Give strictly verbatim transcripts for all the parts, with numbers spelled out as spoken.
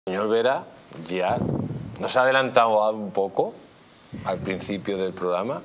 Señor Vera ya nos ha adelantado un poco al principio del programa.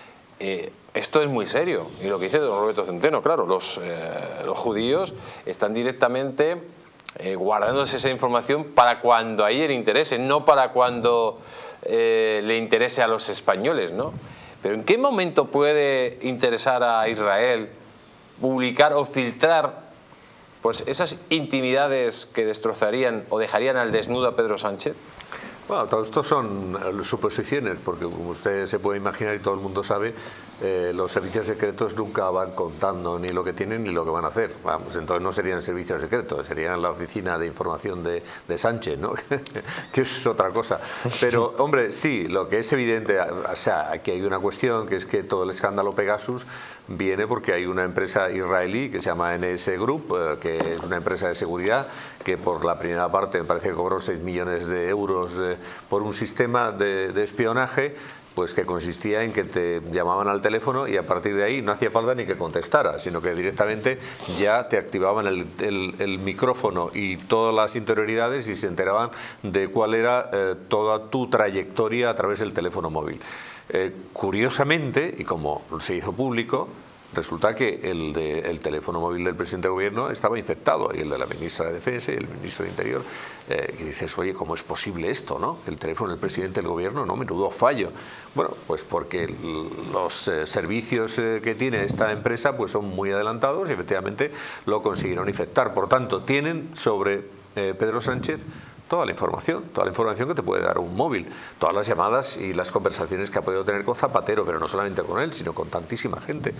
Eh, esto es muy serio, y lo que dice don Roberto Centeno, claro, los, eh, los judíos están directamente eh, guardándose esa información para cuando a ella le interese, no para cuando eh, le interese a los españoles, ¿no? Pero ¿en qué momento puede interesar a Israel publicar o filtrar pues esas intimidades que destrozarían o dejarían al desnudo a Pedro Sánchez? Bueno, todo esto son suposiciones, porque como usted se puede imaginar y todo el mundo sabe, eh, los servicios secretos nunca van contando ni lo que tienen ni lo que van a hacer. Vamos, entonces no serían servicios secretos, serían la oficina de información de, de Sánchez, ¿no? Que es otra cosa. Pero, hombre, sí, lo que es evidente, o sea, aquí hay una cuestión, que es que todo el escándalo Pegasus viene porque hay una empresa israelí que se llama N S Group, eh, que es una empresa de seguridad, que por la primera parte me parece que cobró seis millones de euros eh, por un sistema de, de espionaje, pues que consistía en que te llamaban al teléfono y a partir de ahí no hacía falta ni que contestara, sino que directamente ya te activaban el, el, el micrófono y todas las interioridades y se enteraban de cuál era eh, toda tu trayectoria a través del teléfono móvil. Eh, curiosamente, y como se hizo público, resulta que el, de, el teléfono móvil del presidente del gobierno estaba infectado, y el de la ministra de Defensa y el ministro de Interior, eh, y dices, oye, ¿cómo es posible esto, no? El teléfono del presidente del gobierno, no, menudo fallo. Bueno, pues porque los eh, servicios eh, que tiene esta empresa pues son muy adelantados y efectivamente lo consiguieron infectar. Por tanto, tienen sobre eh, Pedro Sánchez toda la información, toda la información que te puede dar un móvil, todas las llamadas y las conversaciones que ha podido tener con Zapatero, pero no solamente con él, sino con tantísima gente.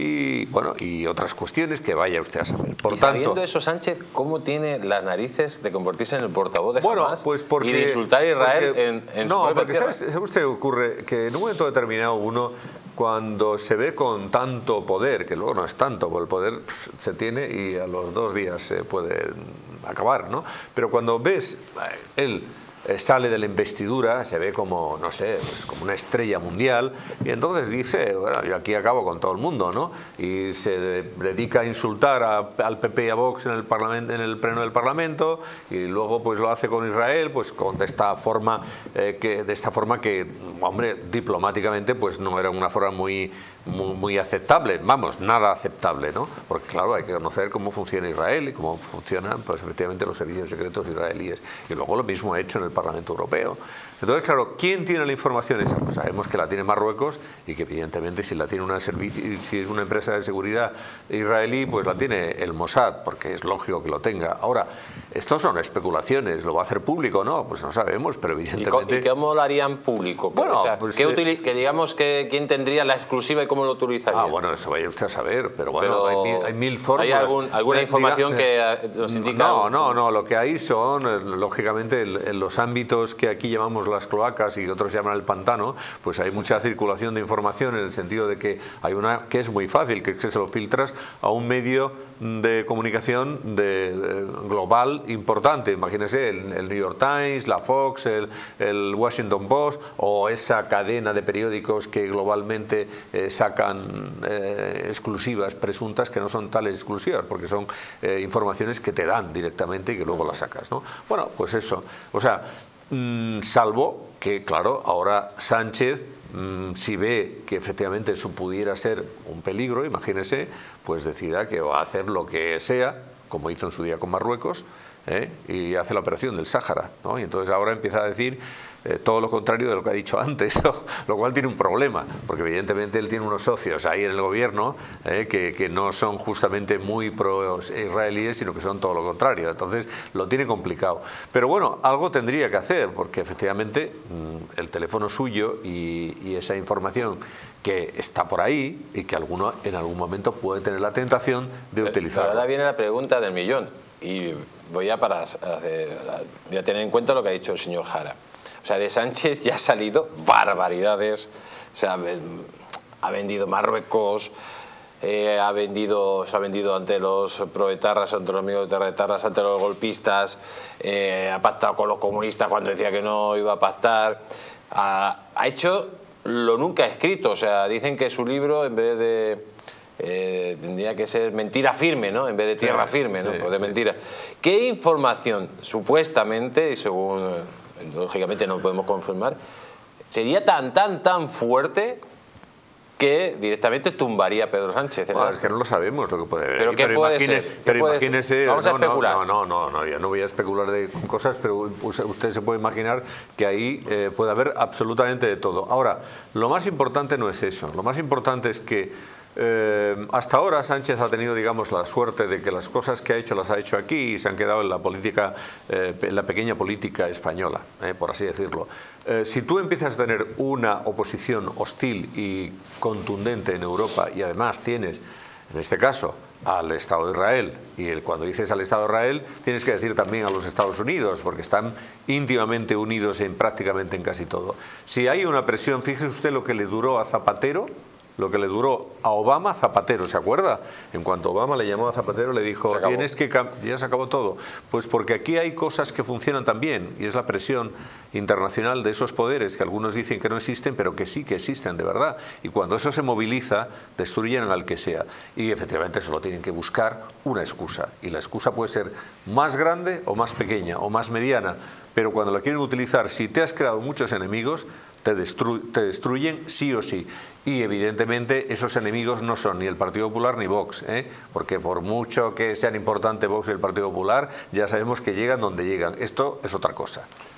Y bueno, y otras cuestiones que vaya usted a saber. Por y tanto, sabiendo eso, Sánchez, ¿cómo tiene las narices de convertirse en el portavoz de bueno, Hamas pues porque, y de insultar a Israel porque, en, en no, su propia porque tierra? ¿sabe, ¿sabe usted qué ocurre? Que en un momento determinado uno, cuando se ve con tanto poder, que luego no es tanto, porque el poder se tiene y a los dos días se puede acabar, ¿no? Pero cuando ves, él sale de la investidura, se ve como, no sé, pues como una estrella mundial, y entonces dice, bueno, yo aquí acabo con todo el mundo, ¿no? Y se de, dedica a insultar a, al P P y a Vox en el parlamento, en el pleno del Parlamento, y luego pues lo hace con Israel, pues con de esta forma eh, que de esta forma que, hombre, diplomáticamente pues no era una forma muy Muy, muy aceptable, vamos, nada aceptable, ¿no? Porque claro, hay que conocer cómo funciona Israel y cómo funcionan pues efectivamente los servicios secretos israelíes, y luego lo mismo ha hecho en el Parlamento Europeo. Entonces, claro, ¿quién tiene la información esa? Pues sabemos que la tiene Marruecos, y que evidentemente si la tiene una servicio, si es una empresa de seguridad israelí, pues la tiene el Mossad, porque es lógico que lo tenga. Ahora, estos son especulaciones, ¿lo va a hacer público o no? Pues no sabemos, pero evidentemente... ¿Y cómo lo harían público? Bueno, o sea, pues, ¿qué eh, que digamos que quién tendría la exclusiva y cómo lo utilizaría? Ah, bueno, eso vaya usted a saber, pero bueno, pero hay, mil, hay mil formas. ¿Hay algún, alguna Eh, información diga, que nos indica? No, no, no, lo que hay son, eh, lógicamente, el, en los ámbitos que aquí llamamos las cloacas y otros llaman el pantano, pues hay mucha circulación de información, en el sentido de que hay una que es muy fácil, que es que se lo filtras a un medio de comunicación de, de, global importante. Imagínese el, el New York Times, la Fox, el, el Washington Post, o esa cadena de periódicos que globalmente eh, sacan eh, exclusivas presuntas, que no son tales exclusivas, porque son eh, informaciones que te dan directamente y que luego las sacas, ¿no? Bueno, pues eso, o sea, mmm, salvo que, claro, ahora Sánchez, mmm, si ve que efectivamente eso pudiera ser un peligro, imagínese, pues decida que va a hacer lo que sea, como hizo en su día con Marruecos, ¿eh? Y hace la operación del Sáhara, ¿no? Y entonces ahora empieza a decir eh, todo lo contrario de lo que ha dicho antes, ¿no? Lo cual tiene un problema, porque evidentemente él tiene unos socios ahí en el gobierno eh, que, que no son justamente muy pro-israelíes, sino que son todo lo contrario. Entonces lo tiene complicado. Pero bueno, algo tendría que hacer, porque efectivamente mmm, el teléfono suyo y, y esa información que está por ahí y que alguno en algún momento puede tener la tentación de utilizarla. Ahora viene la pregunta del millón, y voy a, para, voy a tener en cuenta lo que ha dicho el señor Jara. O sea, de Sánchez ya ha salido barbaridades, o sea, ha vendido Marruecos, eh, ha vendido, se ha vendido ante los proetarras, ante los amigos de etarras, ante los golpistas, eh, ha pactado con los comunistas cuando decía que no iba a pactar, ha, ha hecho lo nunca escrito. O sea, dicen que su libro, en vez de eh, tendría que ser mentira firme, ¿no? En vez de tierra sí, firme, ¿no? sí, Pues de sí. mentira. ¿Qué información, supuestamente, y según, eh, lógicamente no podemos confirmar, sería tan, tan, tan fuerte que directamente tumbaría a Pedro Sánchez? Bueno, es que no lo sabemos lo que puede haber. ¿Pero qué puede imagine, ser? ¿Qué pero puede imagínese, ser? Vamos a no, especular. No, no, no, no, yo no voy a especular de cosas, pero usted se puede imaginar que ahí eh, puede haber absolutamente de todo. Ahora, lo más importante no es eso. Lo más importante es que eh, hasta ahora Sánchez ha tenido, digamos, la suerte de que las cosas que ha hecho las ha hecho aquí y se han quedado en la política, eh, en la pequeña política española, eh, por así decirlo. Eh, si tú empiezas a tener una oposición hostil y contundente en Europa y además tienes, en este caso, al Estado de Israel, y el, cuando dices al Estado de Israel tienes que decir también a los Estados Unidos, porque están íntimamente unidos en prácticamente en casi todo. Si hay una presión, fíjese usted lo que le duró a Zapatero, lo que le duró a Obama, Zapatero, ¿se acuerda? En cuanto Obama le llamó a Zapatero, le dijo, tienes que ya se acabó todo. Pues porque aquí hay cosas que funcionan también, y es la presión internacional de esos poderes que algunos dicen que no existen, pero que sí que existen de verdad. Y cuando eso se moviliza, destruyen al que sea. Y efectivamente solo tienen que buscar una excusa. Y la excusa puede ser más grande o más pequeña o más mediana. Pero cuando la quieren utilizar, si te has creado muchos enemigos, te, destru te destruyen sí o sí. Y evidentemente esos enemigos no son ni el Partido Popular ni Vox, ¿eh? Porque por mucho que sean importantes Vox y el Partido Popular, ya sabemos que llegan donde llegan. Esto es otra cosa.